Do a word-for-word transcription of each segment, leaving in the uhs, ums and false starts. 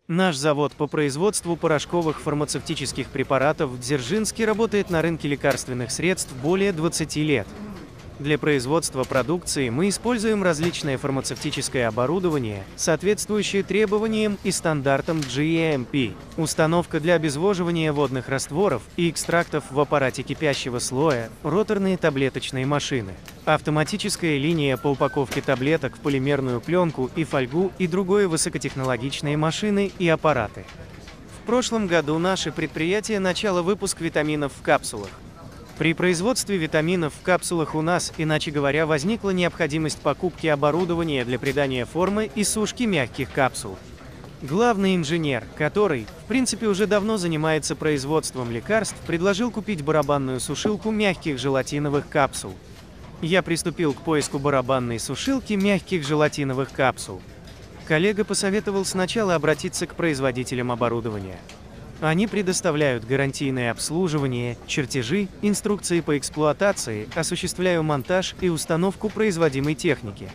Наш завод по производству порошковых фармацевтических препаратов в Дзержинске работает на рынке лекарственных средств более двадцати лет. Для производства продукции мы используем различное фармацевтическое оборудование, соответствующее требованиям и стандартам джи эм пи. Установка для обезвоживания водных растворов и экстрактов в аппарате кипящего слоя, роторные таблеточные машины, автоматическая линия по упаковке таблеток в полимерную пленку и фольгу и другие высокотехнологичные машины и аппараты. В прошлом году наше предприятие начало выпуск витаминов в капсулах. При производстве витаминов в капсулах у нас, иначе говоря, возникла необходимость покупки оборудования для придания формы и сушки мягких капсул. Главный инженер, который, в принципе, уже давно занимается производством лекарств, предложил купить барабанную сушилку мягких желатиновых капсул. Я приступил к поиску барабанной сушилки мягких желатиновых капсул. Коллега посоветовал сначала обратиться к производителям оборудования. Они предоставляют гарантийное обслуживание, чертежи, инструкции по эксплуатации, осуществляю монтаж и установку производимой техники.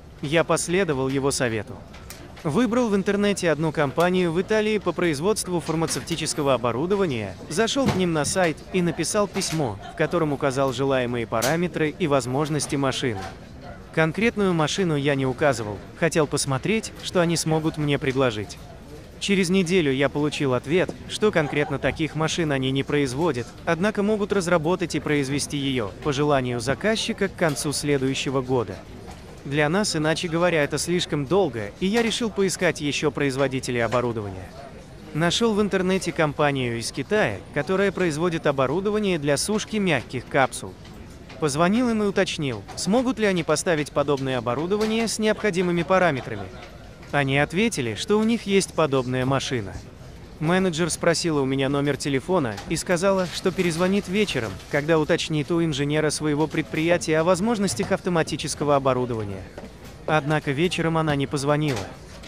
Я последовал его совету. Выбрал в интернете одну компанию в Италии по производству фармацевтического оборудования, зашел к ним на сайт и написал письмо, в котором указал желаемые параметры и возможности машины. Конкретную машину я не указывал, хотел посмотреть, что они смогут мне предложить. Через неделю я получил ответ, что конкретно таких машин они не производят, однако могут разработать и произвести ее, по желанию заказчика, к концу следующего года. Для нас, иначе говоря, это слишком долго, и я решил поискать еще производителей оборудования. Нашел в интернете компанию из Китая, которая производит оборудование для сушки мягких капсул. Позвонил им и уточнил, смогут ли они поставить подобное оборудование с необходимыми параметрами. Они ответили, что у них есть подобная машина. Менеджер спросила у меня номер телефона и сказала, что перезвонит вечером, когда уточнит у инженера своего предприятия о возможностях автоматического оборудования. Однако вечером она не позвонила.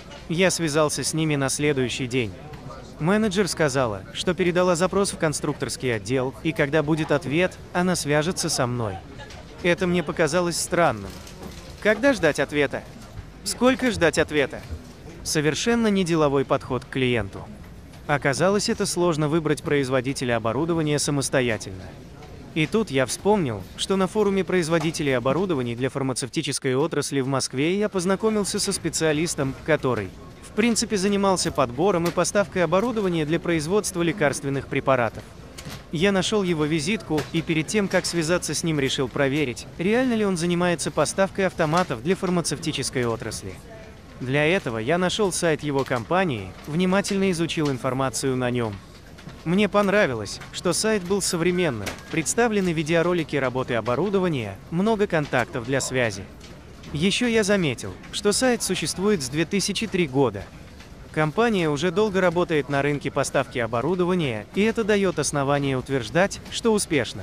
Я связался с ними на следующий день. Менеджер сказала, что передала запрос в конструкторский отдел, и когда будет ответ, она свяжется со мной. Это мне показалось странным. Когда ждать ответа? Сколько ждать ответа? Совершенно неделовой подход к клиенту. Оказалось, это сложно выбрать производителя оборудования самостоятельно. И тут я вспомнил, что на форуме производителей оборудований для фармацевтической отрасли в Москве я познакомился со специалистом, который, в принципе, занимался подбором и поставкой оборудования для производства лекарственных препаратов. Я нашел его визитку и перед тем, как связаться с ним, решил проверить, реально ли он занимается поставкой автоматов для фармацевтической отрасли. Для этого я нашел сайт его компании, внимательно изучил информацию на нем. Мне понравилось, что сайт был современным, представлены видеоролики работы оборудования, много контактов для связи. Еще я заметил, что сайт существует с две тысячи третьего года. Компания уже долго работает на рынке поставки оборудования, и это дает основание утверждать, что успешно.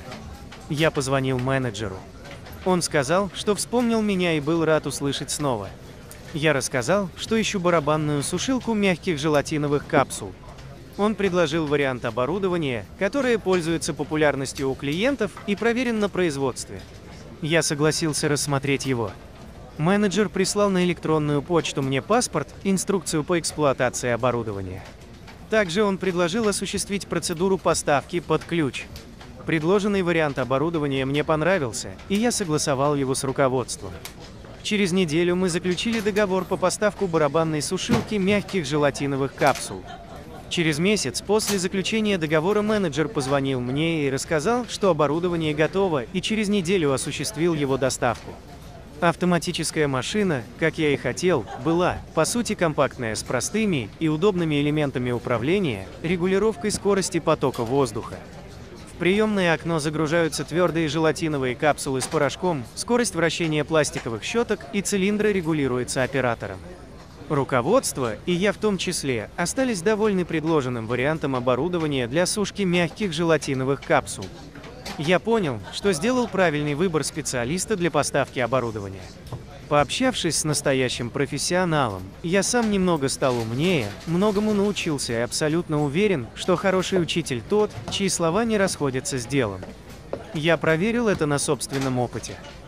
Я позвонил менеджеру. Он сказал, что вспомнил меня и был рад услышать снова. Я рассказал, что ищу барабанную сушилку мягких желатиновых капсул. Он предложил вариант оборудования, которое пользуется популярностью у клиентов и проверен на производстве. Я согласился рассмотреть его. Менеджер прислал на электронную почту мне паспорт, инструкцию по эксплуатации оборудования. Также он предложил осуществить процедуру поставки под ключ. Предложенный вариант оборудования мне понравился, и я согласовал его с руководством. Через неделю мы заключили договор по поставку барабанной сушилки мягких желатиновых капсул. Через месяц после заключения договора менеджер позвонил мне и рассказал, что оборудование готово, и через неделю осуществил его доставку. Автоматическая машина, как я и хотел, была, по сути, компактная, с простыми и удобными элементами управления, регулировкой скорости потока воздуха. В приемное окно загружаются твердые желатиновые капсулы с порошком, скорость вращения пластиковых щеток и цилиндра регулируется оператором. Руководство, и я в том числе, остались довольны предложенным вариантом оборудования для сушки мягких желатиновых капсул. Я понял, что сделал правильный выбор специалиста для поставки оборудования. Пообщавшись с настоящим профессионалом, я сам немного стал умнее, многому научился и абсолютно уверен, что хороший учитель тот, чьи слова не расходятся с делом. Я проверил это на собственном опыте.